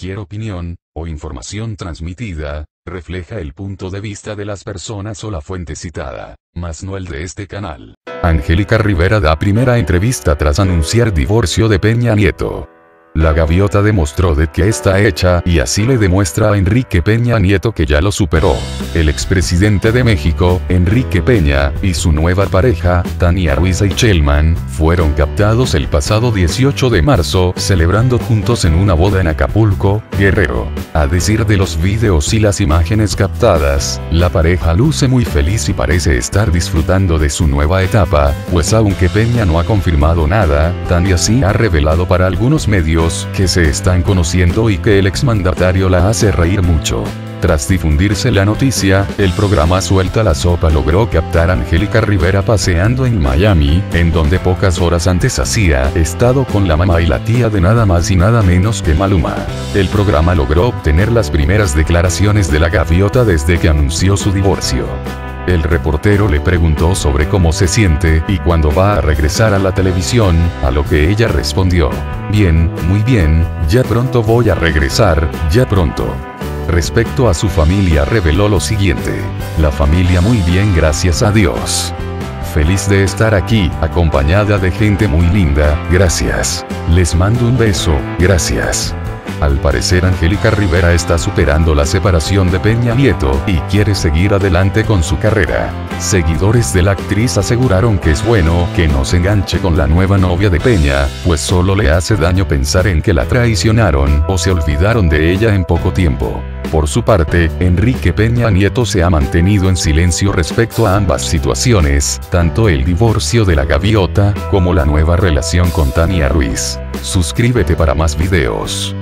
cualquier opinión, o información transmitida, refleja el punto de vista de las personas o la fuente citada, mas no el de este canal. Angélica Rivera da primera entrevista tras anunciar divorcio de Peña Nieto. La gaviota demostró de que está hecha y así le demuestra a Enrique Peña Nieto que ya lo superó. El expresidente de México, Enrique Peña, y su nueva pareja, Tania Ruiz Eichelman, fueron captados el pasado 18 de marzo, celebrando juntos en una boda en Acapulco, Guerrero. A decir de los videos y las imágenes captadas, la pareja luce muy feliz y parece estar disfrutando de su nueva etapa, pues aunque Peña no ha confirmado nada, Tania sí ha revelado para algunos medios que se están conociendo y que el exmandatario la hace reír mucho. Tras difundirse la noticia, el programa Suelta la Sopa logró captar a Angélica Rivera paseando en Miami, en donde pocas horas antes hacía estado con la mamá y la tía de nada más y nada menos que Maluma. El programa logró obtener las primeras declaraciones de la gaviota desde que anunció su divorcio. El reportero le preguntó sobre cómo se siente y cuándo va a regresar a la televisión, a lo que ella respondió: bien, muy bien, ya pronto voy a regresar, ya pronto. Respecto a su familia reveló lo siguiente: la familia muy bien, gracias a Dios. Feliz de estar aquí, acompañada de gente muy linda, gracias. Les mando un beso, gracias. Al parecer Angélica Rivera está superando la separación de Peña Nieto y quiere seguir adelante con su carrera. Seguidores de la actriz aseguraron que es bueno que no se enganche con la nueva novia de Peña, pues solo le hace daño pensar en que la traicionaron o se olvidaron de ella en poco tiempo. Por su parte, Enrique Peña Nieto se ha mantenido en silencio respecto a ambas situaciones, tanto el divorcio de la gaviota, como la nueva relación con Tania Ruiz. Suscríbete para más videos.